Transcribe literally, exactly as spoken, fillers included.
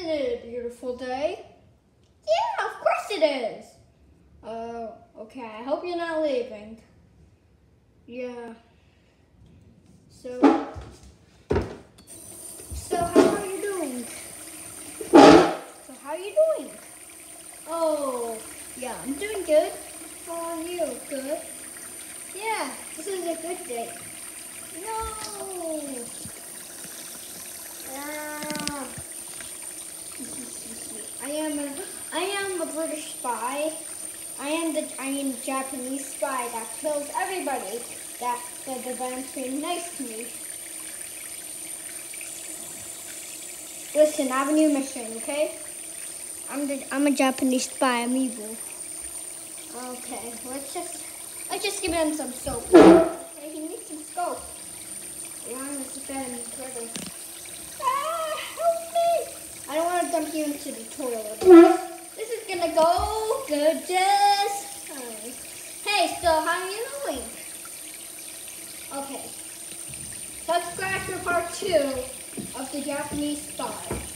Isn't it a beautiful day? Yeah, of course it is. Oh, okay. I hope you're not leaving. Yeah. So, so how are you doing? So how are you doing? Oh, yeah, I'm doing good. How are you? Good? Yeah, this is a good day. No. Ah. I am a, I am a British spy. I am the I am the Japanese spy that kills everybody that that demands being nice to me. Listen, I have a new mission, okay? I'm the I'm a Japanese spy. I'm evil. Okay, let's just let's just give him some soap. Okay, he needs some soap. Yeah, I'm gonna sit there and dribble. Ah, help me! I don't want to dump you into the toilet. This is gonna go good just fine. Hey, so how are you doing? Okay. Subscribe for part two of the Japanese spy.